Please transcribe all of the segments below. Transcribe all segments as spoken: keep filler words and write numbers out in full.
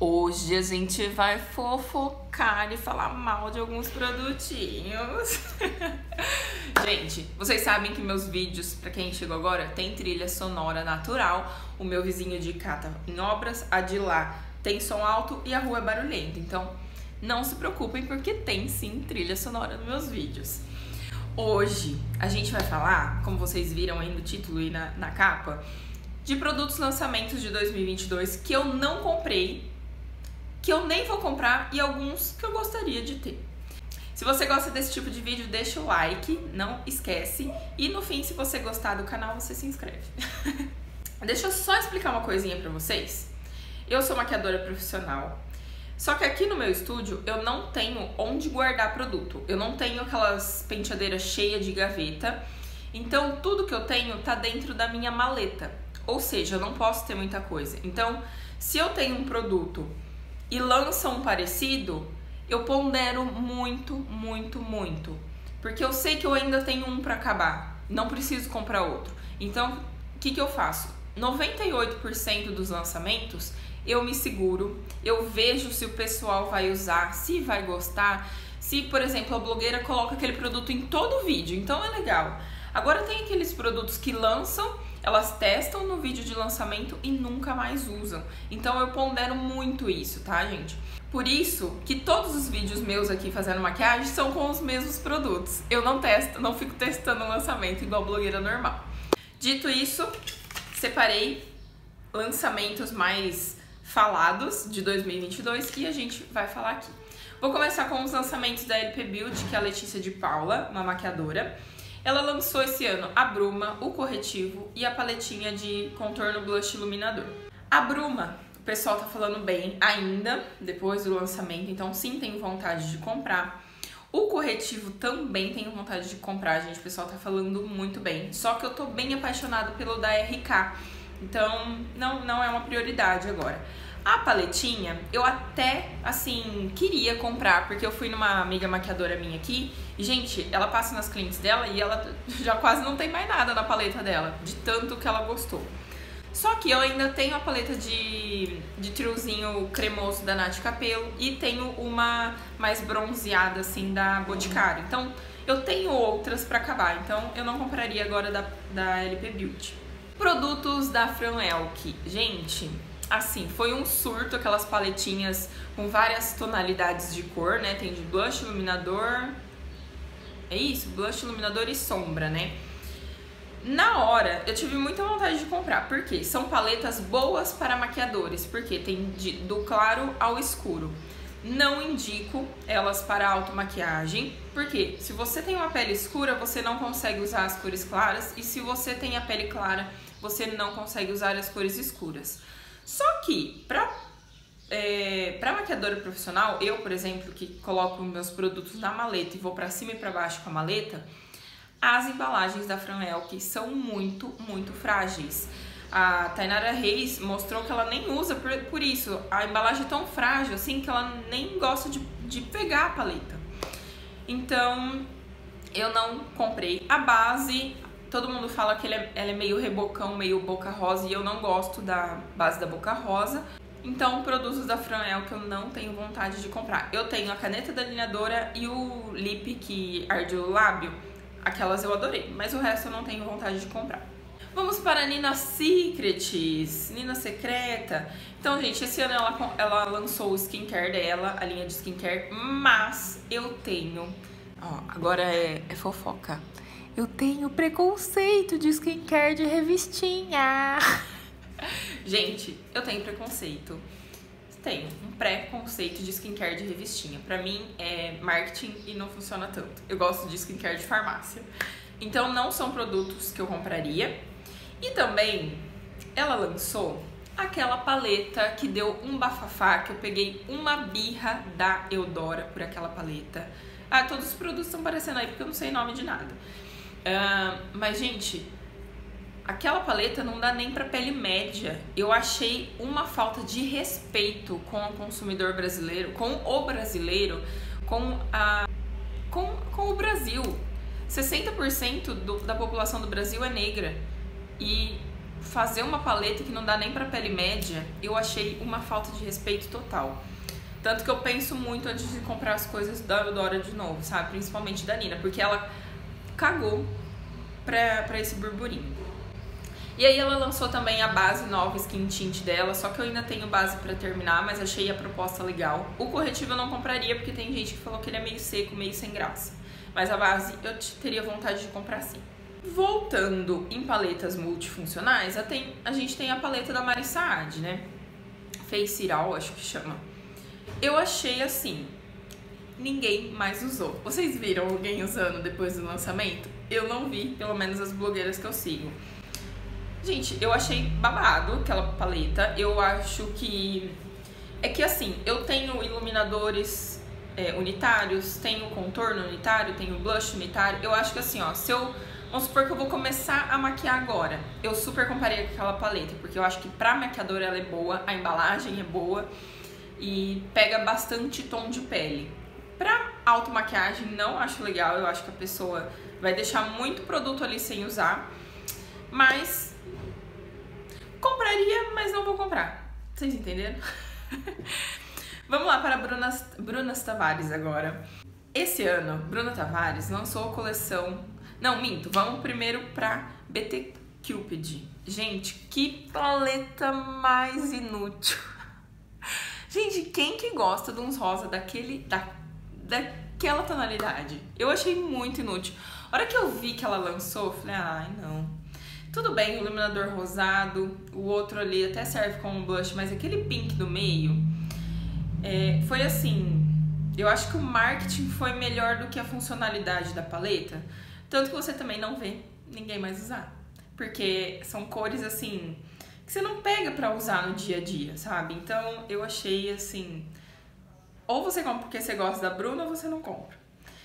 Hoje a gente vai fofocar e falar mal de alguns produtinhos. Gente, vocês sabem que meus vídeos, pra quem chegou agora, tem trilha sonora natural. O meu vizinho de cá tá em obras, a de lá tem som alto e a rua é barulhenta. Então, não se preocupem porque tem sim trilha sonora nos meus vídeos. Hoje a gente vai falar, como vocês viram aí no título e na, na capa, de produtos lançamentos de dois mil e vinte e dois que eu não comprei, que eu nem vou comprar e alguns que eu gostaria de ter. Se você gosta desse tipo de vídeo, deixa o like, não esquece. E no fim, se você gostar do canal, você se inscreve. Deixa eu só explicar uma coisinha pra vocês. Eu sou maquiadora profissional, só que aqui no meu estúdio eu não tenho onde guardar produto. Eu não tenho aquelas penteadeiras cheias de gaveta. Então tudo que eu tenho tá dentro da minha maleta. Ou seja, eu não posso ter muita coisa. Então, se eu tenho um produto e lança um parecido, eu pondero muito, muito, muito. Porque eu sei que eu ainda tenho um pra acabar. Não preciso comprar outro. Então, o que que eu faço? noventa e oito por cento dos lançamentos eu me seguro, eu vejo se o pessoal vai usar, se vai gostar, se, por exemplo, a blogueira coloca aquele produto em todo o vídeo, então é legal. Agora tem aqueles produtos que lançam, elas testam no vídeo de lançamento e nunca mais usam. Então eu pondero muito isso, tá, gente? Por isso que todos os vídeos meus aqui fazendo maquiagem são com os mesmos produtos. Eu não testo, não fico testando o lançamento igual blogueira normal. Dito isso, separei lançamentos mais falados de dois mil e vinte e dois e a gente vai falar aqui. Vou começar com os lançamentos da L P Beauty, que é a Letícia de Paula, uma maquiadora. Ela lançou esse ano a Bruma, o corretivo e a paletinha de contorno blush iluminador. A Bruma, o pessoal tá falando bem ainda, depois do lançamento, então sim, tenho vontade de comprar. O corretivo também tenho vontade de comprar, gente, o pessoal tá falando muito bem. Só que eu tô bem apaixonada pelo da R K, então não, não é uma prioridade agora. A paletinha, eu até, assim, queria comprar, porque eu fui numa amiga maquiadora minha aqui, e, gente, ela passa nas clientes dela e ela já quase não tem mais nada na paleta dela, de tanto que ela gostou. Só que eu ainda tenho a paleta de, de triozinho cremoso da Nath Capello e tenho uma mais bronzeada, assim, da Boticário. Então, eu tenho outras pra acabar, então eu não compraria agora da, da L P Beauty. Produtos da Fran Elk, gente... Assim, foi um surto, aquelas paletinhas com várias tonalidades de cor, né? Tem de blush, iluminador... É isso? Blush, iluminador e sombra, né? Na hora, eu tive muita vontade de comprar. Por quê? São paletas boas para maquiadores. Porque tem de, do claro ao escuro. Não indico elas para automaquiagem. Porque se você tem uma pele escura, você não consegue usar as cores claras. E se você tem a pele clara, você não consegue usar as cores escuras. Só que, pra, é, pra maquiadora profissional, eu, por exemplo, que coloco meus produtos na maleta e vou pra cima e pra baixo com a maleta, as embalagens da Fran Elk são muito, muito frágeis. A Tainara Reis mostrou que ela nem usa por, por isso. A embalagem é tão frágil, assim, que ela nem gosta de, de pegar a paleta. Então, eu não comprei a base. Todo mundo fala que ela é, ela é meio rebocão, meio boca rosa, e eu não gosto da base da boca rosa. Então, produtos da Fran Elk eu não tenho vontade de comprar. Eu tenho a caneta delineadora e o lip que arde o lábio. Aquelas eu adorei, mas o resto eu não tenho vontade de comprar. Vamos para a Nina Secrets, Nina Secreta. Então, gente, esse ano ela, ela lançou o skincare dela, a linha de skincare, mas eu tenho... Ó, agora é, é fofoca. Eu tenho preconceito de skincare de revistinha. Gente, eu tenho preconceito. Tenho um preconceito de skincare de revistinha. Pra mim é marketing e não funciona tanto. Eu gosto de skincare de farmácia. Então não são produtos que eu compraria. E também ela lançou aquela paleta que deu um bafafá, que eu peguei uma birra da Eudora por aquela paleta. Ah, todos os produtos estão aparecendo aí porque eu não sei nome de nada. Uh, mas, gente, aquela paleta não dá nem pra pele média. Eu achei uma falta de respeito com o consumidor brasileiro, com o brasileiro, com, a, com, com o Brasil. sessenta por cento do, da população do Brasil é negra. E fazer uma paleta que não dá nem pra pele média, eu achei uma falta de respeito total. Tanto que eu penso muito antes de comprar as coisas da Eudora de novo, sabe? Principalmente da Nina, porque ela cagou pra, pra esse burburinho. E aí ela lançou também a base nova Skin Tint dela, só que eu ainda tenho base pra terminar, mas achei a proposta legal. O corretivo eu não compraria, porque tem gente que falou que ele é meio seco, meio sem graça. Mas a base eu teria vontade de comprar sim. Voltando em paletas multifuncionais, a, tem, a gente tem a paleta da Mari Saad, né? Face It All, acho que chama. Eu achei assim, ninguém mais usou. Vocês viram alguém usando depois do lançamento? Eu não vi, pelo menos as blogueiras que eu sigo. Gente, eu achei babado aquela paleta. Eu acho que... É que assim, eu tenho iluminadores é, unitários, tenho contorno unitário, tenho blush unitário. Eu acho que assim, ó, se eu... Vamos supor que eu vou começar a maquiar agora. Eu super comparei com aquela paleta, porque eu acho que pra maquiadora ela é boa, a embalagem é boa e pega bastante tom de pele. Pra automaquiagem não acho legal, eu acho que a pessoa vai deixar muito produto ali sem usar, mas compraria, mas não vou comprar. Vocês entenderam? Vamos lá para Bruna, Bruna Tavares agora. Esse ano, Bruna Tavares lançou a coleção... Não, minto, vamos primeiro pra B T Cupid. Gente, que paleta mais inútil. Gente, quem que gosta de uns rosa daquele, da, daquela tonalidade? Eu achei muito inútil. A hora que eu vi que ela lançou, eu falei, ai, não. Tudo bem, o iluminador rosado, o outro ali até serve como blush, mas aquele pink do meio, é, foi assim, eu acho que o marketing foi melhor do que a funcionalidade da paleta, tanto que você também não vê ninguém mais usar, porque são cores assim, que você não pega pra usar no dia a dia, sabe? Então eu achei assim, ou você compra porque você gosta da Bruna ou você não compra.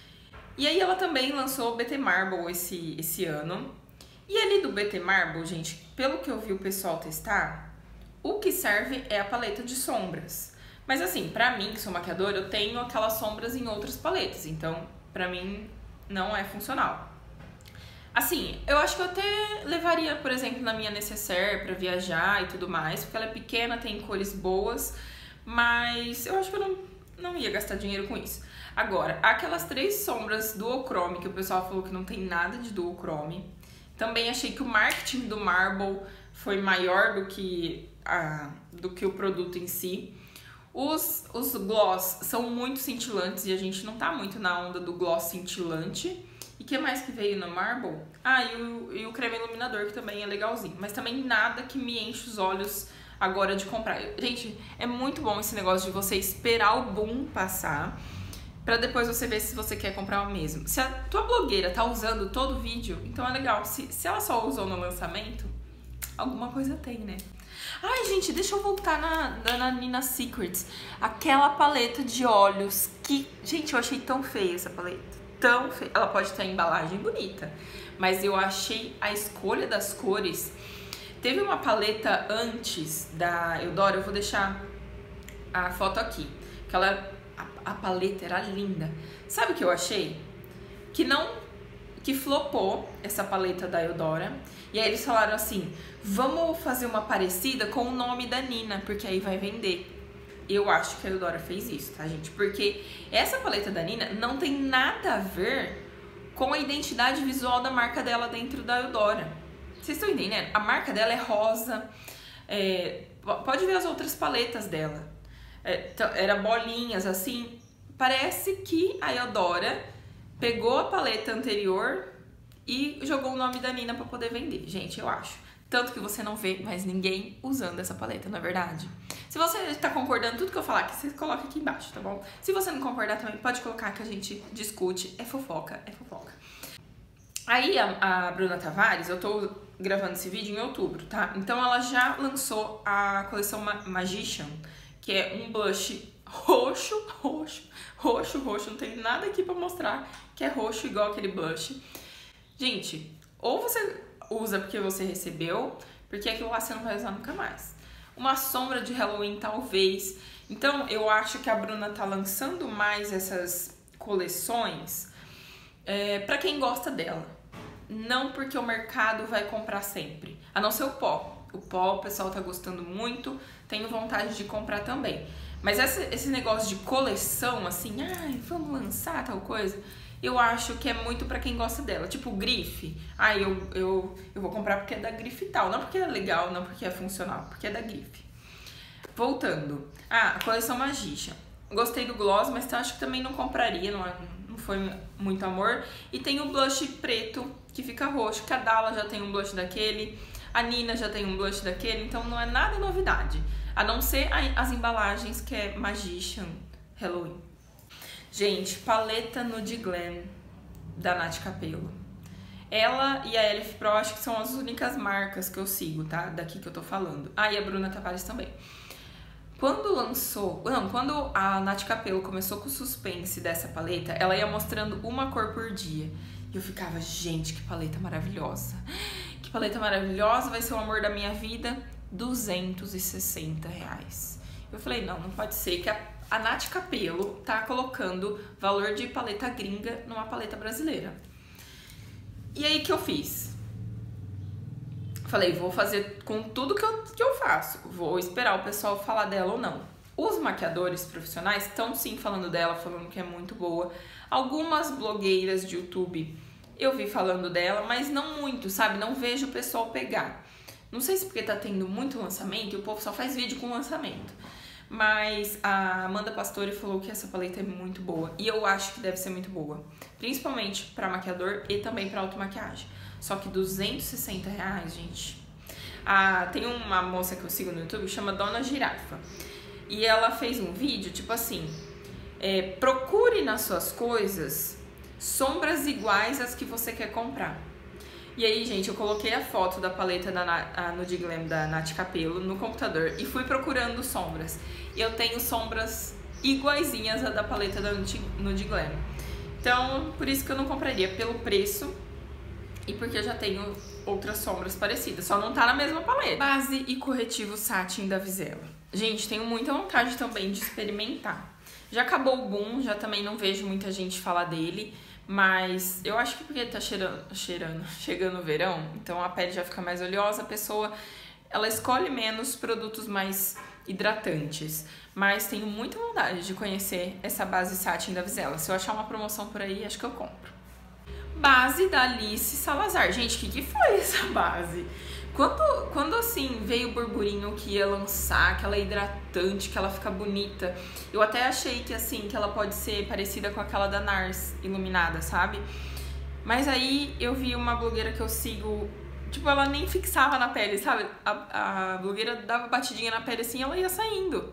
E aí ela também lançou o B T Marble esse, esse ano. E ali do B T Marble, gente, pelo que eu vi o pessoal testar, o que serve é a paleta de sombras. Mas assim, pra mim, que sou maquiadora, eu tenho aquelas sombras em outras paletas, então pra mim não é funcional. Assim, eu acho que eu até levaria, por exemplo, na minha necessaire pra viajar e tudo mais, porque ela é pequena, tem cores boas, mas eu acho que eu não, não ia gastar dinheiro com isso. Agora, aquelas três sombras duochrome, que o pessoal falou que não tem nada de duochrome, também achei que o marketing do Marble foi maior do que, a, do que o produto em si. Os, os gloss são muito cintilantes e a gente não tá muito na onda do gloss cintilante. E o que mais que veio no Marble? Ah, e o, e o creme iluminador, que também é legalzinho. Mas também nada que me enche os olhos agora de comprar. Gente, é muito bom esse negócio de você esperar o boom passar pra depois você ver se você quer comprar o mesmo. Se a tua blogueira tá usando todo o vídeo, então é legal. Se, se ela só usou no lançamento, alguma coisa tem, né? Ai, gente, deixa eu voltar na, na Nina Secrets. Aquela paleta de olhos que... Gente, eu achei tão feia essa paleta. Tão feia. Ela pode ter a embalagem bonita, mas eu achei a escolha das cores... Teve uma paleta antes da Eudora, eu vou deixar a foto aqui, que ela... A paleta era linda. Sabe o que eu achei? Que não... Que flopou essa paleta da Eudora. E aí eles falaram assim, vamos fazer uma parecida com o nome da Nina, porque aí vai vender. Eu acho que a Eudora fez isso, tá, gente? Porque essa paleta da Nina não tem nada a ver com a identidade visual da marca dela dentro da Eudora. Vocês estão entendendo? A marca dela é rosa. É... Pode ver as outras paletas dela. É, era bolinhas, assim. Parece que a Eudora pegou a paleta anterior e jogou o nome da Nina pra poder vender. Gente, eu acho. Tanto que você não vê mais ninguém usando essa paleta, não é verdade? Se você tá concordando tudo que eu falar aqui, você coloca aqui embaixo, tá bom? Se você não concordar também, pode colocar que a gente discute. É fofoca, é fofoca. Aí a, a Bruna Tavares, eu tô gravando esse vídeo em outubro, tá? Então ela já lançou a coleção Ma Magician, que é um blush roxo, roxo, roxo, roxo. Não tem nada aqui pra mostrar que é roxo igual aquele blush. Gente, ou você usa porque você recebeu, porque aquilo lá você não vai usar nunca mais. Uma sombra de Halloween, talvez. Então, eu acho que a Bruna tá lançando mais essas coleções é, pra quem gosta dela. Não porque o mercado vai comprar sempre. A não ser o pó. O pó o pessoal tá gostando muito, tenho vontade de comprar também. Mas esse, esse negócio de coleção, assim, ai, vamos lançar tal coisa, eu acho que é muito pra quem gosta dela. Tipo, grife. Ah, eu, eu, eu vou comprar porque é da grife tal. Não porque é legal, não porque é funcional, porque é da grife. Voltando. Ah, a coleção Magician. Gostei do gloss, mas acho que também não compraria, não, não foi muito amor. E tem o blush preto, que fica roxo. Que a Dalla já tem um blush daquele, a Nina já tem um blush daquele, então não é nada novidade. A não ser as embalagens, que é Magician Halloween. Gente, paleta Nude Glam da Nath Capello. Ela e a Elif Pro acho que são as únicas marcas que eu sigo, tá? Daqui que eu tô falando. Ah, e a Bruna Tavares também. Quando lançou... Não, quando a Nath Capello começou com o suspense dessa paleta, ela ia mostrando uma cor por dia. E eu ficava, gente, que paleta maravilhosa. Que paleta maravilhosa, vai ser o amor da minha vida. duzentos e sessenta reais. Eu falei, não, não pode ser que a, a Nath Capello tá colocando valor de paleta gringa numa paleta brasileira. E aí, que eu fiz? Falei, vou fazer com tudo que eu, que eu faço. Vou esperar o pessoal falar dela ou não. Os maquiadores profissionais estão sim falando dela, falando que é muito boa. Algumas blogueiras de YouTube eu vi falando dela, mas não muito, sabe? Não vejo o pessoal pegar. Não sei se porque tá tendo muito lançamento e o povo só faz vídeo com lançamento. Mas a Amanda Pastore falou que essa paleta é muito boa. E eu acho que deve ser muito boa. Principalmente pra maquiador e também pra automaquiagem. Só que duzentos e sessenta reais, gente. Ah, tem uma moça que eu sigo no YouTube que chama Dona Girafa. E ela fez um vídeo, tipo assim... É, procure nas suas coisas sombras iguais às que você quer comprar. E aí, gente, eu coloquei a foto da paleta da a Nude Glam da Nath Capello no computador e fui procurando sombras. E eu tenho sombras iguaizinhas à da paleta da Nude Glam. Então, por isso que eu não compraria, pelo preço e porque eu já tenho outras sombras parecidas. Só não tá na mesma paleta. Base e corretivo Satin da Vizela. Gente, tenho muita vontade também de experimentar. Já acabou o boom, já também não vejo muita gente falar dele. Mas eu acho que porque tá cheirando, cheirando, chegando o verão, então a pele já fica mais oleosa, a pessoa ela escolhe menos produtos mais hidratantes. Mas tenho muita vontade de conhecer essa base Satin da Vizela. Se eu achar uma promoção por aí, acho que eu compro. Base da Alice Salazar. Gente, o que, que foi essa base? Quando, quando assim veio o burburinho que ia lançar, que ela é hidratante, que ela fica bonita, eu até achei que assim, que ela pode ser parecida com aquela da Nars iluminada, sabe? Mas aí eu vi uma blogueira que eu sigo, tipo, ela nem fixava na pele, sabe? A, a blogueira dava batidinha na pele assim, ela ia saindo.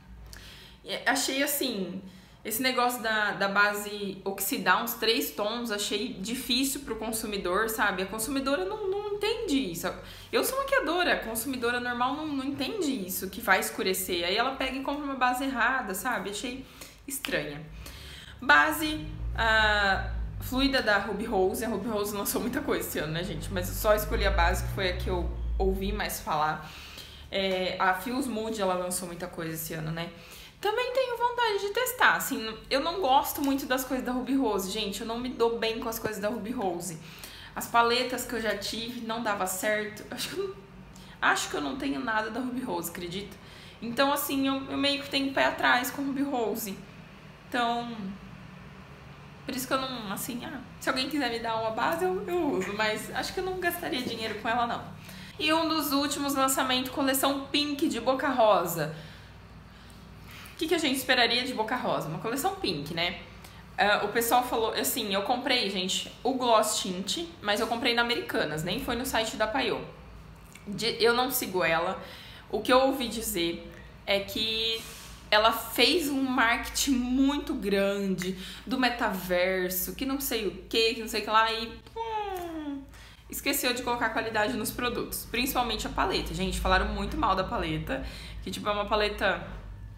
E achei assim, esse negócio da, da base oxidar uns três tons, achei difícil pro consumidor, sabe? A consumidora não, não entende isso. Eu sou maquiadora, a consumidora normal não, não entende isso, que vai escurecer. Aí ela pega e compra uma base errada, sabe? Achei estranha. Base uh, fluida da Ruby Rose. A Ruby Rose lançou muita coisa esse ano, né, gente? Mas eu só escolhi a base, que foi a que eu ouvi mais falar. É, a Feels Mood, ela lançou muita coisa esse ano, né? Também tenho vontade de testar, assim, eu não gosto muito das coisas da Ruby Rose, gente, eu não me dou bem com as coisas da Ruby Rose. As paletas que eu já tive não dava certo, acho que eu não, acho que eu não tenho nada da Ruby Rose, acredita? Então, assim, eu, eu meio que tenho pé atrás com Ruby Rose, então, por isso que eu não, assim, ah, se alguém quiser me dar uma base, eu, eu uso, mas acho que eu não gastaria dinheiro com ela, não. E um dos últimos lançamentos, coleção Pink de Boca Rosa. O que, que a gente esperaria de Boca Rosa? Uma coleção Pink, né? Uh, o pessoal falou, assim, eu comprei, gente, o Gloss Tint, mas eu comprei na Americanas, nem foi no site da Paiô. Eu não sigo ela. O que eu ouvi dizer é que ela fez um marketing muito grande do metaverso, que não sei o que, que não sei o que lá, e hum, esqueceu de colocar qualidade nos produtos, principalmente a paleta. Gente, falaram muito mal da paleta, que tipo é uma paleta...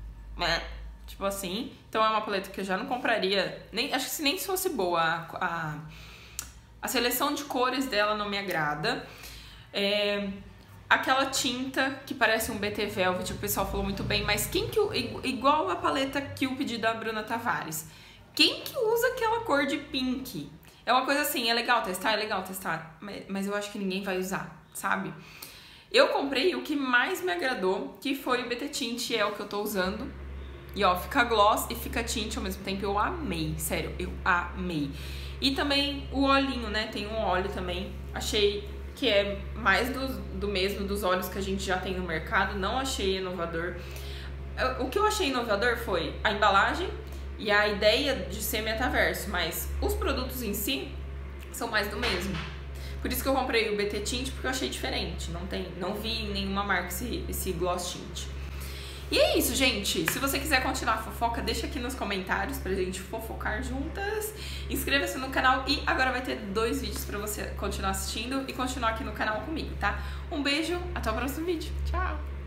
Tipo assim, então é uma paleta que eu já não compraria, nem, acho que se nem se fosse boa, a, a, a seleção de cores dela não me agrada. É, aquela tinta que parece um B T Velvet, o pessoal falou muito bem, mas quem que, igual a paleta Cupid da Bruna Tavares, quem que usa aquela cor de pink? É uma coisa assim, é legal testar, é legal testar, mas, mas eu acho que ninguém vai usar, sabe? Eu comprei o que mais me agradou, que foi o B T Tint, é o que eu tô usando. E ó, fica gloss e fica tint ao mesmo tempo, eu amei, sério, eu amei. E também o olhinho, né, tem um óleo também, achei que é mais do, do mesmo dos óleos que a gente já tem no mercado, não achei inovador. O que eu achei inovador foi a embalagem e a ideia de ser metaverso, mas os produtos em si são mais do mesmo. Por isso que eu comprei o B T Tint, porque eu achei diferente, não, tem, não vi em nenhuma marca esse, esse gloss tint. E é isso, gente. Se você quiser continuar a fofoca, deixa aqui nos comentários pra gente fofocar juntas. Inscreva-se no canal e agora vai ter dois vídeos pra você continuar assistindo e continuar aqui no canal comigo, tá? Um beijo, até o próximo vídeo. Tchau!